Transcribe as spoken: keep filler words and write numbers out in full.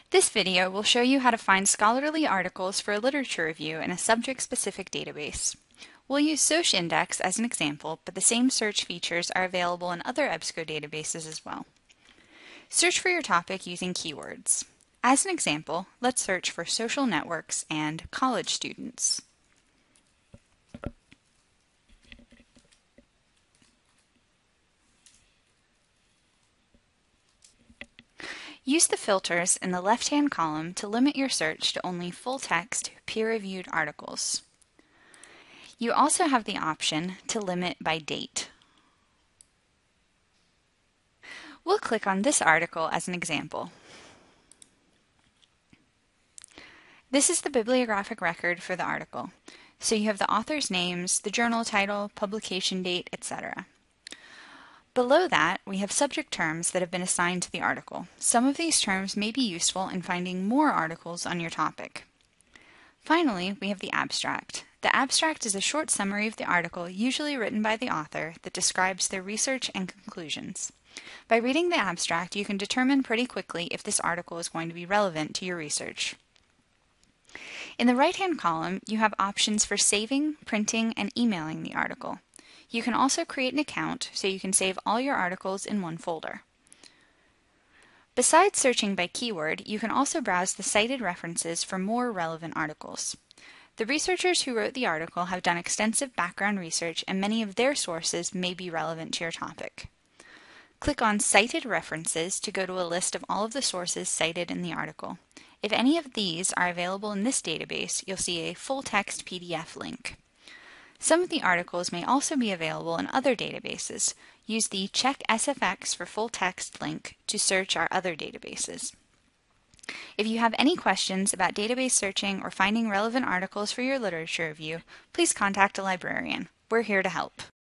This video will show you how to find scholarly articles for a literature review in a subject-specific database. We'll use SocIndex as an example, but the same search features are available in other EBSCO databases as well. Search for your topic using keywords. As an example, let's search for social networks and college students. Use the filters in the left-hand column to limit your search to only full-text, peer-reviewed articles. You also have the option to limit by date. We'll click on this article as an example. This is the bibliographic record for the article. So you have the author's names, the journal title, publication date, et cetera. Below that, we have subject terms that have been assigned to the article. Some of these terms may be useful in finding more articles on your topic. Finally, we have the abstract. The abstract is a short summary of the article, usually written by the author, that describes their research and conclusions. By reading the abstract, you can determine pretty quickly if this article is going to be relevant to your research. In the right-hand column, you have options for saving, printing, and emailing the article. You can also create an account so you can save all your articles in one folder. Besides searching by keyword, you can also browse the cited references for more relevant articles. The researchers who wrote the article have done extensive background research, and many of their sources may be relevant to your topic. Click on Cited References to go to a list of all of the sources cited in the article. If any of these are available in this database, you'll see a full-text P D F link. Some of the articles may also be available in other databases. Use the Check S F X for Full Text link to search our other databases. If you have any questions about database searching or finding relevant articles for your literature review, please contact a librarian. We're here to help.